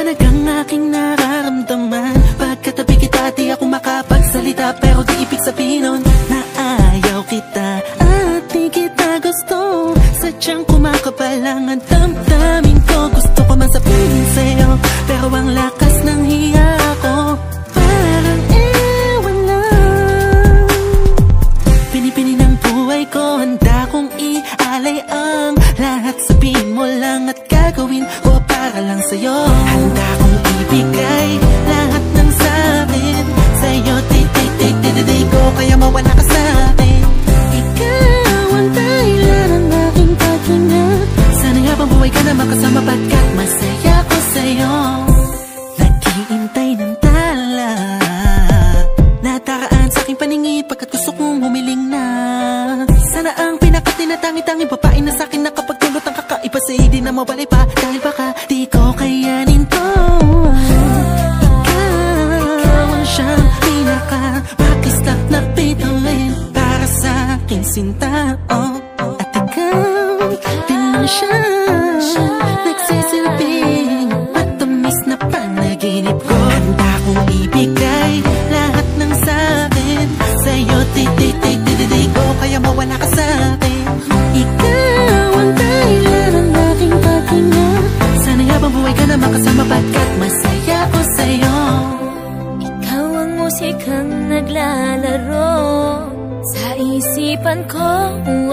mahalagang aking nararamdaman. Pagkatabi kita di ako makapagsalita, pero di ibig sabihin nun na ayaw kita at di kita gusto. Sadyang kumakabal lang ang damdamin ko. Gusto ko man sabihin sa'yo, pero ang lakas ng hiya ko parang ewan lang. Pinipini ng buhay ko, handa kong ialay ang lahat. Sabihin mo lang at gagawin ko para lang sa'yo. Handa kong ibigay lahat ng sa'kin sa'yo. Di ko kaya mawala ka sa'kin. Ikaw ang dahilan ng aking paghinga. Sana'y habang buhay ka na makasama, pagkat masaya ko sa'yo. Naghihintay ng tala, nataraan sa'king paningin pagkat gusto kong humiling na. Sana ang pinakatinatangitanging babae na sa'kin nakapagdulot ng kakaiba, sa'yo di na mawalay pa, dahil baka di ko kayanin to. Ikaw ang siyang pinaka-makislap na bituin para sa'king sinta, oh. At ikaw din lang siya nagsisilbing matamis na panaginip ko. Handa kong ibigay lahat ng sa'kin sa'yo. Di ko kaya mawala ka sa'kin. Ikaw ang dahilan ng aking paghinga. Sana'y habang buhay ka na makasama, pagkat masaya ko sa'yo. Ikaw ang musikang naglalaro sa isipan ko.